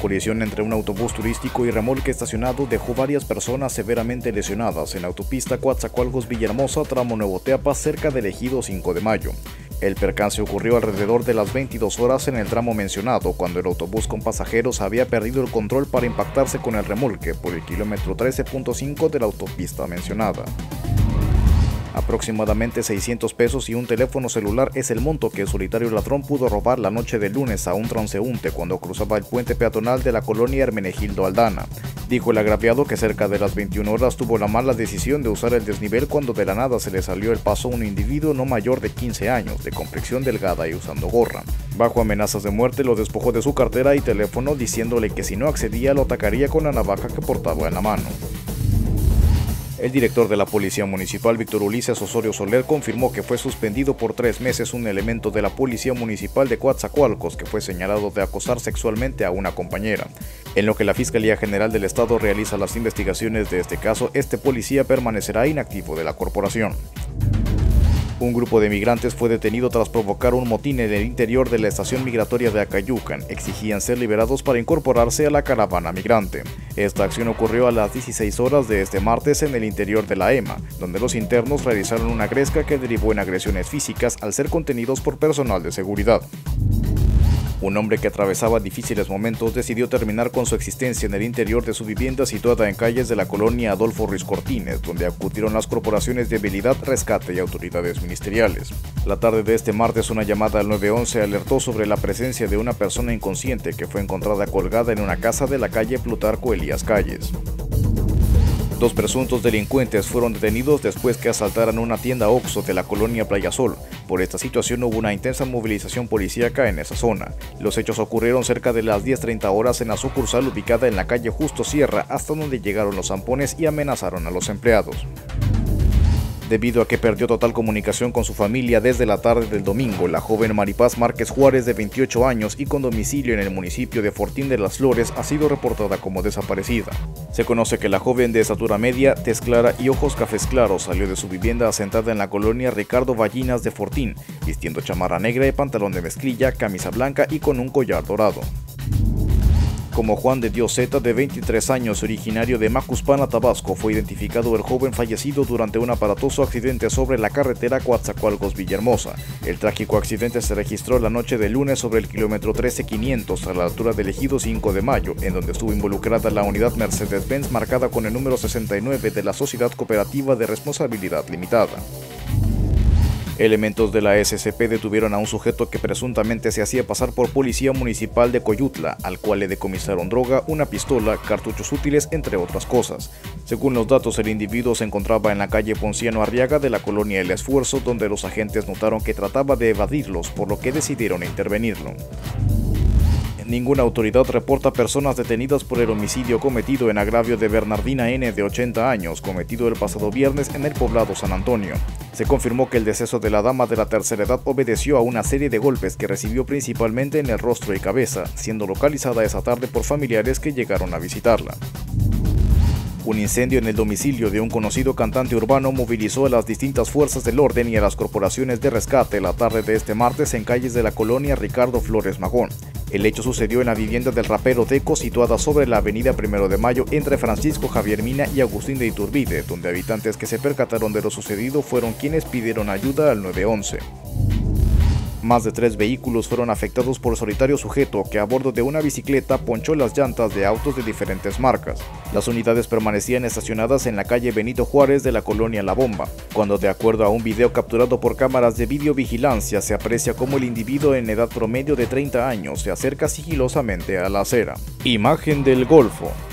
colisión entre un autobús turístico y remolque estacionado dejó varias personas severamente lesionadas en la autopista Coatzacoalcos-Villahermosa, tramo Nuevo Teapa, cerca del Ejido 5 de Mayo. El percance ocurrió alrededor de las 22 horas en el tramo mencionado, cuando el autobús con pasajeros había perdido el control para impactarse con el remolque por el kilómetro 13.5 de la autopista mencionada. Aproximadamente 600 pesos y un teléfono celular es el monto que el solitario ladrón pudo robar la noche del lunes a un transeúnte cuando cruzaba el puente peatonal de la colonia Hermenegildo Aldana. Dijo el agraviado que cerca de las 21 horas tuvo la mala decisión de usar el desnivel cuando de la nada se le salió el paso a un individuo no mayor de 15 años, de complexión delgada y usando gorra. Bajo amenazas de muerte lo despojó de su cartera y teléfono, diciéndole que si no accedía lo atacaría con la navaja que portaba en la mano. El director de la Policía Municipal, Víctor Ulises Osorio Soler, confirmó que fue suspendido por 3 meses un elemento de la Policía Municipal de Coatzacoalcos que fue señalado de acosar sexualmente a una compañera. En lo que la Fiscalía General del Estado realiza las investigaciones de este caso, este policía permanecerá inactivo de la corporación. Un grupo de migrantes fue detenido tras provocar un motín en el interior de la estación migratoria de Acayucan. Exigían ser liberados para incorporarse a la caravana migrante. Esta acción ocurrió a las 16 horas de este martes en el interior de la EMA, donde los internos realizaron una gresca que derivó en agresiones físicas al ser contenidos por personal de seguridad. Un hombre que atravesaba difíciles momentos decidió terminar con su existencia en el interior de su vivienda situada en calles de la colonia Adolfo Ruiz Cortines, donde acudieron las corporaciones de Vialidad, Rescate y autoridades ministeriales. La tarde de este martes, una llamada al 911 alertó sobre la presencia de una persona inconsciente que fue encontrada colgada en una casa de la calle Plutarco Elías Calles. 2 presuntos delincuentes fueron detenidos después que asaltaran una tienda Oxxo de la colonia Playa Sol. Por esta situación hubo una intensa movilización policíaca en esa zona. Los hechos ocurrieron cerca de las 10:30 horas en la sucursal ubicada en la calle Justo Sierra, hasta donde llegaron los zampones y amenazaron a los empleados. Debido a que perdió total comunicación con su familia desde la tarde del domingo, la joven Maripaz Márquez Juárez, de 28 años y con domicilio en el municipio de Fortín de las Flores, ha sido reportada como desaparecida. Se conoce que la joven de estatura media, tez clara y ojos cafés claros salió de su vivienda asentada en la colonia Ricardo Ballinas de Fortín, vistiendo chamarra negra y pantalón de mezclilla, camisa blanca y con un collar dorado. Como Juan de Dios Z, de 23 años, originario de Macuspana, Tabasco, fue identificado el joven fallecido durante un aparatoso accidente sobre la carretera Coatzacoalcos-Villahermosa. El trágico accidente se registró la noche del lunes sobre el kilómetro 13.500 a la altura del Ejido 5 de Mayo, en donde estuvo involucrada la unidad Mercedes-Benz marcada con el número 69 de la Sociedad Cooperativa de Responsabilidad Limitada. Elementos de la SCP detuvieron a un sujeto que presuntamente se hacía pasar por policía municipal de Coyutla, al cual le decomisaron droga, una pistola, cartuchos útiles, entre otras cosas. Según los datos, el individuo se encontraba en la calle Ponciano Arriaga de la colonia El Esfuerzo, donde los agentes notaron que trataba de evadirlos, por lo que decidieron intervenirlo. Ninguna autoridad reporta personas detenidas por el homicidio cometido en agravio de Bernardina N., de 80 años, cometido el pasado viernes en el poblado San Antonio. Se confirmó que el deceso de la dama de la tercera edad obedeció a una serie de golpes que recibió principalmente en el rostro y cabeza, siendo localizada esa tarde por familiares que llegaron a visitarla. Un incendio en el domicilio de un conocido cantante urbano movilizó a las distintas fuerzas del orden y a las corporaciones de rescate la tarde de este martes en calles de la colonia Ricardo Flores Magón. El hecho sucedió en la vivienda del rapero Deco, situada sobre la avenida 1 de Mayo entre Francisco Javier Mina y Agustín de Iturbide, donde habitantes que se percataron de lo sucedido fueron quienes pidieron ayuda al 911. Más de 3 vehículos fueron afectados por solitario sujeto que a bordo de una bicicleta ponchó las llantas de autos de diferentes marcas. Las unidades permanecían estacionadas en la calle Benito Juárez de la colonia La Bomba, cuando de acuerdo a un video capturado por cámaras de videovigilancia se aprecia cómo el individuo en edad promedio de 30 años se acerca sigilosamente a la acera. Imagen del Golfo.